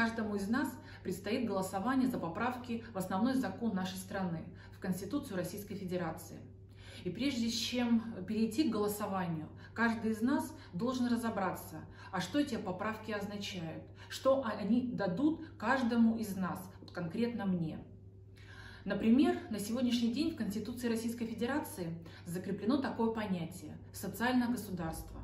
Каждому из нас предстоит голосование за поправки в основной закон нашей страны, в Конституцию Российской Федерации. И прежде чем перейти к голосованию, каждый из нас должен разобраться, а что эти поправки означают, что они дадут каждому из нас, вот конкретно мне. Например, на сегодняшний день в Конституции Российской Федерации закреплено такое понятие – социальное государство.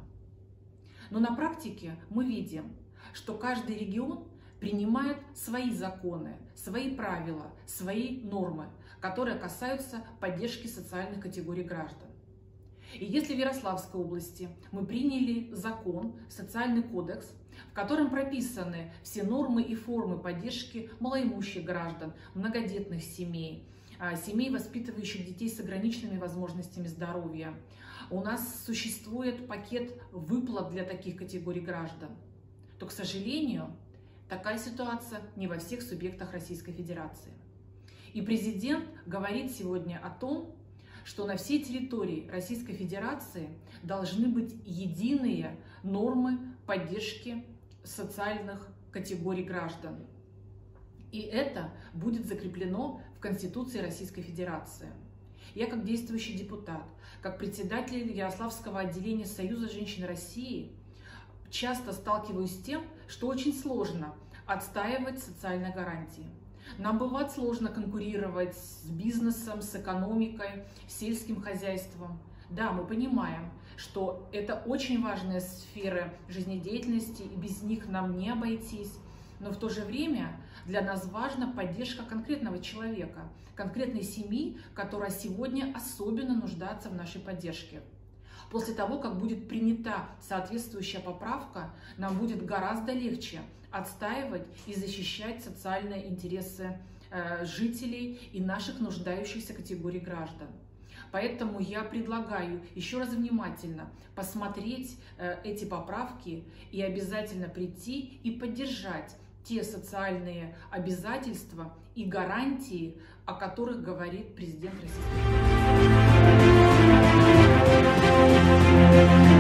Но на практике мы видим, что каждый регион принимает свои законы, свои правила, свои нормы, которые касаются поддержки социальных категорий граждан. И если в Ярославской области мы приняли закон, социальный кодекс, в котором прописаны все нормы и формы поддержки малоимущих граждан, многодетных семей, семей, воспитывающих детей с ограниченными возможностями здоровья, у нас существует пакет выплат для таких категорий граждан, то, к сожалению, такая ситуация не во всех субъектах Российской Федерации. И президент говорит сегодня о том, что на всей территории Российской Федерации должны быть единые нормы поддержки социальных категорий граждан. И это будет закреплено в Конституции Российской Федерации. Я, как действующий депутат, как председатель Ярославского отделения Союза женщин России, часто сталкиваюсь с тем, что очень сложно отстаивать социальные гарантии. Нам бывает сложно конкурировать с бизнесом, с экономикой, сельским хозяйством. Да, мы понимаем, что это очень важная сфера жизнедеятельности, и без них нам не обойтись. Но в то же время для нас важна поддержка конкретного человека, конкретной семьи, которая сегодня особенно нуждается в нашей поддержке. После того, как будет принята соответствующая поправка, нам будет гораздо легче отстаивать и защищать социальные интересы жителей и наших нуждающихся категорий граждан. Поэтому я предлагаю еще раз внимательно посмотреть эти поправки и обязательно прийти и поддержать те социальные обязательства и гарантии, о которых говорит президент Российской Федерации.